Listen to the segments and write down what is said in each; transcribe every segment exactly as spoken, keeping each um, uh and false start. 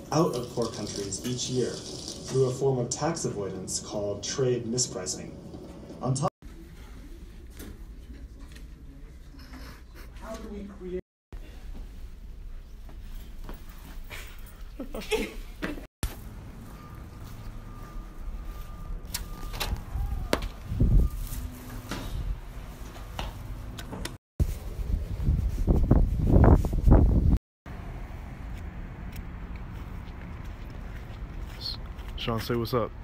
out of poor countries each year through a form of tax avoidance called trade mispricing. On top How do we create Sean, say what's up.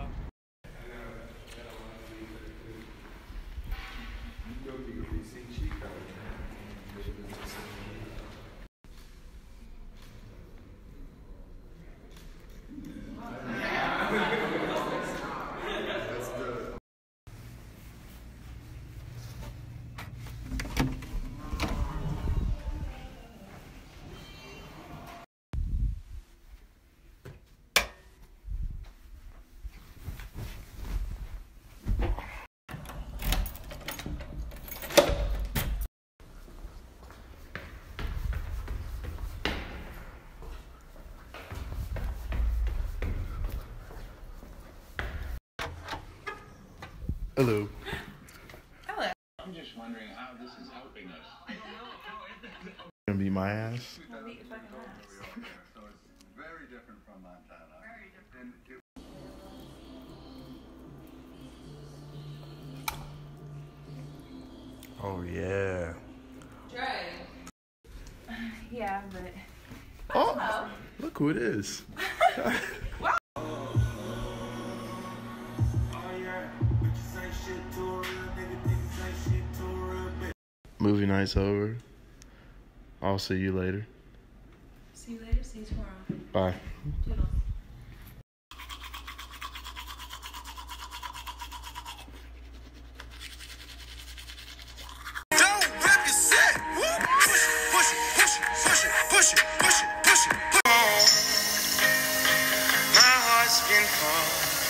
Hello. Hello. I'm just wondering how this is helping us. Gonna beat my ass? I'll beat your fucking ass. So it's very different from Montana. Very different. Oh yeah. Dre. Yeah, but. Oh, Hello. look who it is. Wow. Movie night's over. I'll see you later. See you later. See you tomorrow. Bye. Toodles. Been far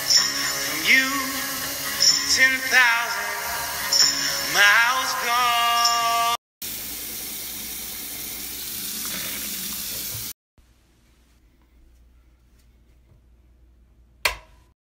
from you, ten thousand miles gone.